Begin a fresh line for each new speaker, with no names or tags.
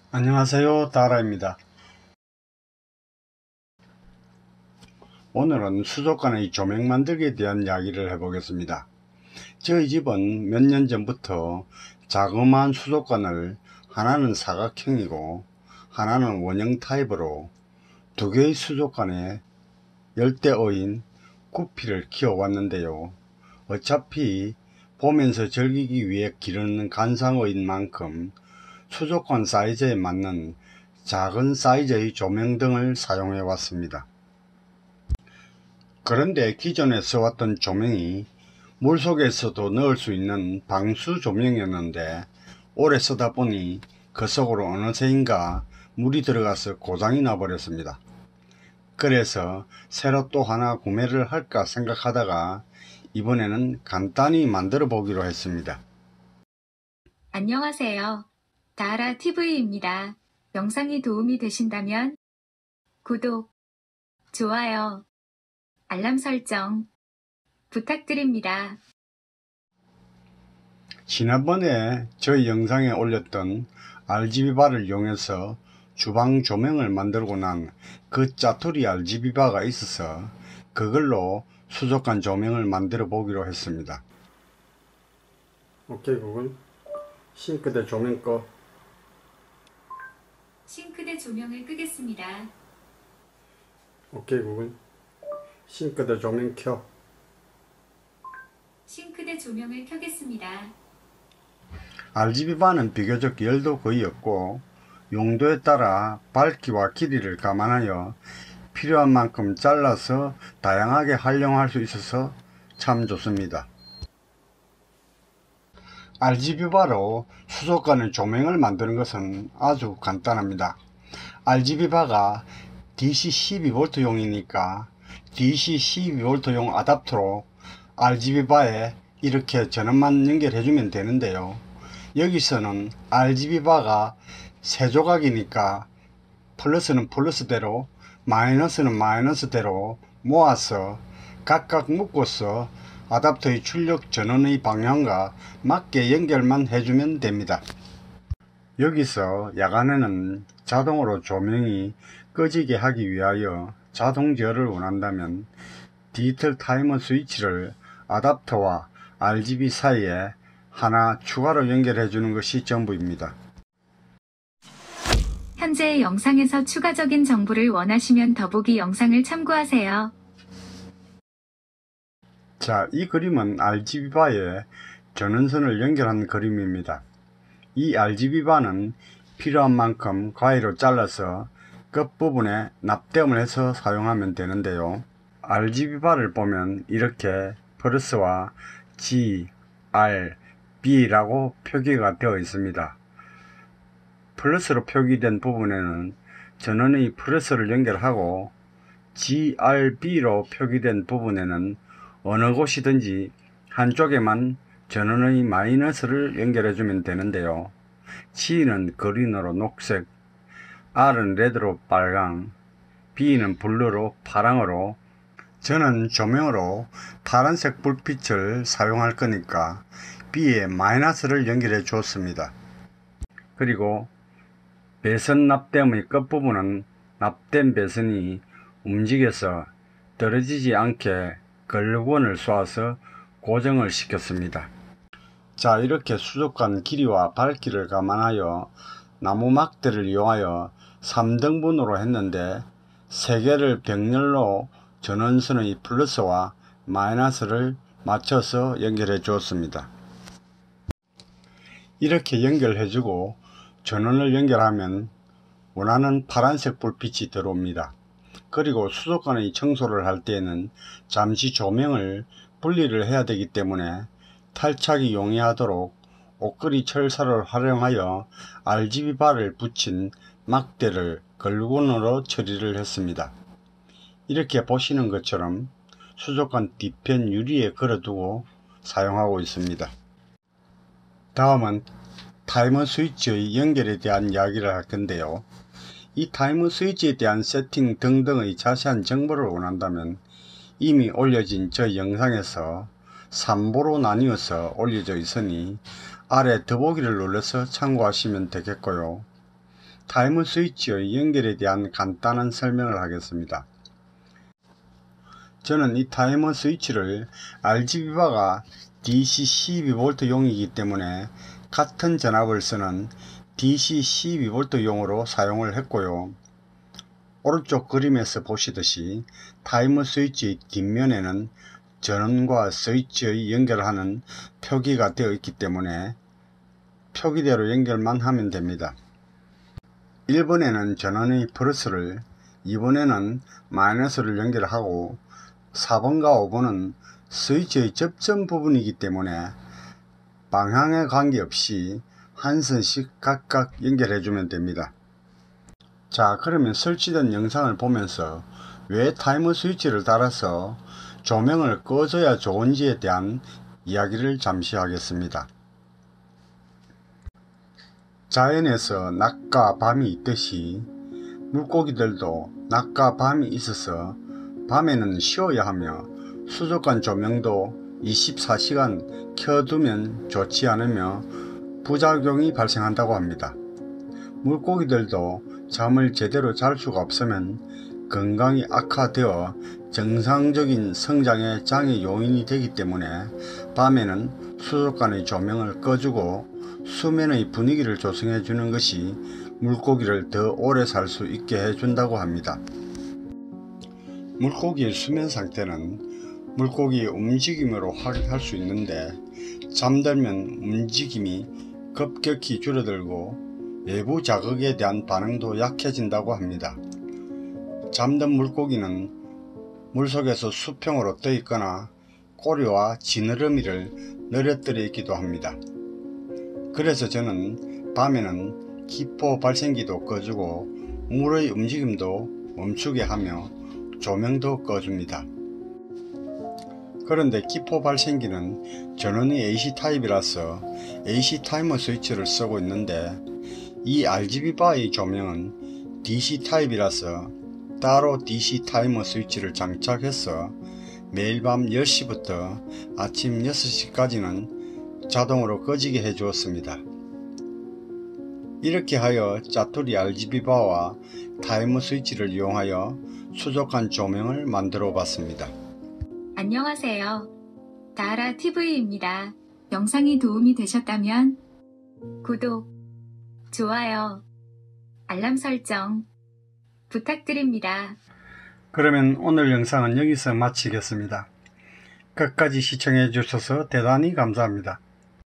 안녕하세요, 다라입니다. 오늘은 수족관의 조명 만들기에 대한 이야기를 해보겠습니다. 저희 집은 몇 년 전부터 자그마한 수족관을, 하나는 사각형이고 하나는 원형 타입으로 두 개의 수족관에 열대어인 구피를 키워왔는데요. 어차피 보면서 즐기기 위해 기르는 관상어인 만큼 수족관 사이즈에 맞는 작은 사이즈의 조명 등을 사용해 왔습니다. 그런데 기존에 써왔던 조명이 물속에서도 넣을 수 있는 방수 조명이었는데 오래 쓰다 보니 그 속으로 어느새인가 물이 들어가서 고장이 나버렸습니다. 그래서 새로 또 하나 구매를 할까 생각하다가 이번에는 간단히 만들어 보기로 했습니다.
안녕하세요. 다라TV입니다. 영상이 도움이 되신다면 구독, 좋아요, 알람 설정 부탁드립니다.
지난번에 저희 영상에 올렸던 RGB바를 이용해서 주방 조명을 만들고 난 그 짜투리 RGB바가 있어서 그걸로 수족관 조명을 만들어 보기로 했습니다. 오케이 구글, 싱크대 조명 꺼.
싱크대 조명을 끄겠습니다.
오케이 구글, 싱크대 조명 켜.
싱크대 조명을 켜겠습니다.
RGB바는 비교적 열도 거의 없고 용도에 따라 밝기와 길이를 감안하여 필요한 만큼 잘라서 다양하게 활용할 수 있어서 참 좋습니다. RGB바로 수족관의 조명을 만드는 것은 아주 간단합니다. RGB바가 DC 12V용이니까 DC 12V용 아답터로 RGB바에 이렇게 전원만 연결해주면 되는데요. 여기서는 RGB바가 세 조각이니까 플러스는 플러스대로 마이너스는 마이너스대로 모아서 각각 묶어서 아답터의 출력 전원의 방향과 맞게 연결만 해주면 됩니다. 여기서 야간에는 자동으로 조명이 꺼지게 하기 위하여 자동 제어를 원한다면 디지털 타이머 스위치를 아답터와 RGB 사이에 하나 추가로 연결해 주는 것이 전부입니다.
현재 영상에서 추가적인 정보를 원하시면 더보기 영상을 참고하세요.
자, 이 그림은 RGB바에 전원선을 연결한 그림입니다. 이 RGB바는 필요한 만큼 가위로 잘라서 끝부분에 납땜을 해서 사용하면 되는데요. RGB바를 보면 이렇게 플러스와 G, R, B라고 표기가 되어 있습니다. 플러스로 표기된 부분에는 전원의 플러스를 연결하고 GRB로 표기된 부분에는 어느 곳이든지 한쪽에만 전원의 마이너스를 연결해 주면 되는데요. G는 그린으로 녹색, R은 레드로 빨강, B는 블루로 파랑으로, 저는 조명으로 파란색 불빛을 사용할 거니까 B에 마이너스를 연결해 주었습니다. 그리고 배선 납땜의 끝부분은 납땜 배선이 움직여서 떨어지지 않게 글루건을 쏘아서 고정을 시켰습니다. 자, 이렇게 수족관 길이와 밝기를 감안하여 나무 막대를 이용하여 3등분으로 했는데 3개를 병렬로 전원선의 플러스와 마이너스를 맞춰서 연결해 주었습니다. 이렇게 연결해주고 전원을 연결하면 원하는 파란색 불빛이 들어옵니다. 그리고 수족관의 청소를 할 때에는 잠시 조명을 분리를 해야 되기 때문에 탈착이 용이하도록 옥거리 철사를 활용하여 RGB바를 붙인 막대를 글루건으로 처리를 했습니다. 이렇게 보시는 것처럼 수족관 뒤편 유리에 걸어두고 사용하고 있습니다. 다음은 타이머 스위치의 연결에 대한 이야기를 할 건데요. 이 타이머 스위치에 대한 세팅 등등의 자세한 정보를 원한다면 이미 올려진 저 영상에서 3부로 나뉘어서 올려져 있으니 아래 더보기를 눌러서 참고하시면 되겠고요. 타이머 스위치의 연결에 대한 간단한 설명을 하겠습니다. 저는 이 타이머 스위치를 RGB바가 DC 12V 용이기 때문에 같은 전압을 쓰는 DC 12V 용으로 사용을 했고요. 오른쪽 그림에서 보시듯이 타이머 스위치 뒷면에는 전원과 스위치의 연결하는 표기가 되어 있기 때문에 표기대로 연결만 하면 됩니다. 1번에는 전원의 플러스를, 2번에는 마이너스를 연결하고 4번과 5번은 스위치의 접점 부분이기 때문에 방향에 관계없이 한 선씩 각각 연결해주면 됩니다. 자, 그러면 설치된 영상을 보면서 왜 타이머 스위치를 달아서 조명을 꺼줘야 좋은지에 대한 이야기를 잠시 하겠습니다. 자연에서 낮과 밤이 있듯이 물고기들도 낮과 밤이 있어서 밤에는 쉬어야 하며 수족관 조명도 24시간 켜두면 좋지 않으며 부작용이 발생한다고 합니다. 물고기들도 잠을 제대로 잘 수가 없으면 건강이 악화되어 정상적인 성장에 장애 요인이 되기 때문에 밤에는 수족관의 조명을 꺼주고 수면의 분위기를 조성해 주는 것이 물고기를 더 오래 살 수 있게 해준다고 합니다. 물고기의 수면 상태는 물고기의 움직임으로 확인할 수 있는데 잠들면 움직임이 급격히 줄어들고 외부 자극에 대한 반응도 약해진다고 합니다. 잠든 물고기는 물속에서 수평으로 떠 있거나 꼬리와 지느러미를 늘어뜨려 있기도 합니다. 그래서 저는 밤에는 기포 발생기도 꺼주고 물의 움직임도 멈추게 하며 조명도 꺼줍니다. 그런데 기포 발생기는 전원이 AC 타입이라서 AC 타이머 스위치를 쓰고 있는데 이 RGB 바의 조명은 DC 타입이라서 따로 DC 타이머 스위치를 장착해서 매일 밤 10시부터 아침 6시까지는 자동으로 꺼지게 해 주었습니다. 이렇게 하여 짜투리 RGB 바와 타이머 스위치를 이용하여 수족관 조명을 만들어 봤습니다.
안녕하세요. 다하라TV입니다. 영상이 도움이 되셨다면 구독, 좋아요, 알람 설정 부탁드립니다.
그러면 오늘 영상은 여기서 마치겠습니다. 끝까지 시청해 주셔서 대단히 감사합니다.